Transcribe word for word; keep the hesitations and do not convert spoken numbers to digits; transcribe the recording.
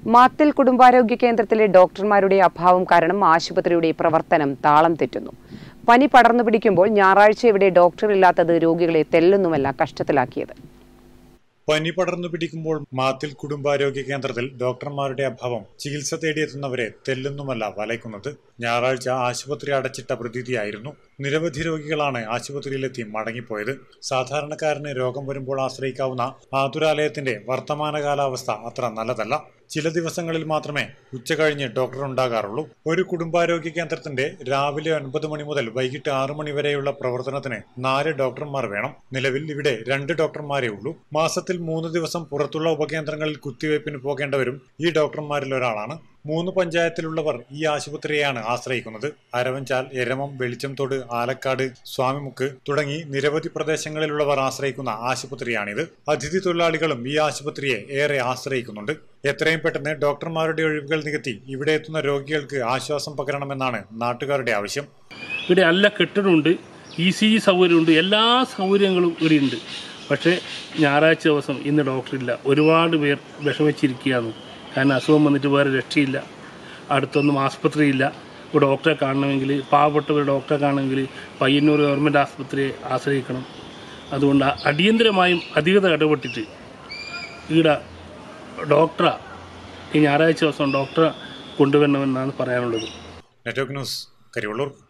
മാത്തിൽ കുടുംബാരോഗ്യ കേന്ദ്രത്തിലെ ഡോക്ടർമാരുടെ അഭാവം കാരണം ആശുപത്രിയുടെ പ്രവർത്തനം താളം തെറ്റുന്നു. പനി പടർന്നു പിടിക്കുമ്പോൾ ഞായറാഴ്ച ഇവിടെ ഡോക്ടർ ഇല്ലാത്തത് രോഗികളെ തെല്ലൊന്നുമല്ല കഷ്ടത്തിലാക്കിയത്. പനി പടർന്നു പിടിക്കുമ്പോൾ മാത്തിൽ കുടുംബാരോഗ്യ കേന്ദ്രത്തിൽ ഡോക്ടർമാരുടെ അഭാവം ചികിത്സ തേടിയെത്തുന്നവരെ തെല്ലൊന്നുമല്ല വലയ്ക്കുന്നത്. ഞായറാഴ്ച ആശുപത്രി അടച്ചിട്ട പ്രതീതിയായിരുന്നു. നിരവധി രോഗികളാണ് ആശുപത്രിയിലെത്തി മടങ്ങിപ്പോയത്. സാധാരണക്കാരന് രോഗം വരുമ്പോൾ ആശ്രയിക്കാവുന്ന ആതുരാലയത്തിന്റെ വർത്തമാന കാലാവസ്ഥ അത്ര നല്ലതല്ല. ചില ദിവസങ്ങളിൽ മാത്രമേ ഉച്ച കഴിഞ്ഞ് ഡോക്ടർ ഉണ്ടാകാറുള്ളൂ. ഒരു കുടുംബാരോഗ്യ കേന്ദ്രത്തിന്റെ രാവിലെ ഒൻപത് മണി മുതൽ വൈകിട്ട് ആറു മണി വരെയുള്ള പ്രവർത്തനത്തിന് നാല് ഡോക്ടർമാർ വേണം. നിലവിൽ ഇവിടെ രണ്ട് ഡോക്ടർമാരേ ഉള്ളൂ. മാസത്തിൽ മൂന്ന് ദിവസം പുറത്തുള്ള ഉപകേന്ദ്രങ്ങളിൽ കുത്തിവയ്പ്പിന് പോകേണ്ടവരും ഈ ഡോക്ടർമാരിൽ ഒരാളാണ്. മൂന്ന് പഞ്ചായത്തിലുള്ളവർ ഈ ആശുപത്രിയെയാണ് ആശ്രയിക്കുന്നത്. അരവഞ്ചാൽ, എരമം, വെളിച്ചംതോട്, ആലക്കാട്, സ്വാമിമുക്ക് തുടങ്ങി നിരവധി പ്രദേശങ്ങളിലുള്ളവർ ആശ്രയിക്കുന്ന ആശുപത്രിയാണിത്. അതിഥി തൊഴിലാളികളും ഈ ആശുപത്രിയെ ഏറെ ആശ്രയിക്കുന്നുണ്ട്. എത്രയും പെട്ടെന്ന് ഡോക്ടർമാരുടെ ഒഴിവുകൾ നികത്തി ഇവിടെ എത്തുന്ന രോഗികൾക്ക് ആശ്വാസം പകരണമെന്നാണ് നാട്ടുകാരുടെ ആവശ്യം. ഇവിടെ നല്ല കെട്ടിടമുണ്ട്, ഇ സി ജി സൗകര്യമുണ്ട്, എല്ലാ സൗകര്യങ്ങളും ഇവിടെ ഉണ്ട്. പക്ഷേ ഞായറാഴ്ച ദിവസം ഇന്ന് ഡോക്ടറില്ല. ഒരുപാട് പേർ വിഷമിച്ചിരിക്കുകയാണ്. കാരണം അസുഖം വന്നിട്ട് വേറെ രക്ഷയില്ല. അടുത്തൊന്നും ആസ്പത്രിയില്ല. ഇപ്പോൾ ഡോക്ടറെ കാണണമെങ്കിൽ, പാവപ്പെട്ടവർ ഡോക്ടറെ കാണണമെങ്കിൽ പയ്യന്നൂർ ഗവൺമെൻറ് ആസ്പത്രിയെ ആശ്രയിക്കണം. അതുകൊണ്ട് അടിയന്തരമായും അധികത ഇടപെട്ടിട്ട് ഇവിടെ ഡോക്ടറെ ഈ ഞായറാഴ്ച ദിവസം ഡോക്ടറെ കൊണ്ടുവരണമെന്നാണ് പറയാനുള്ളത്. Network news, Karivellur.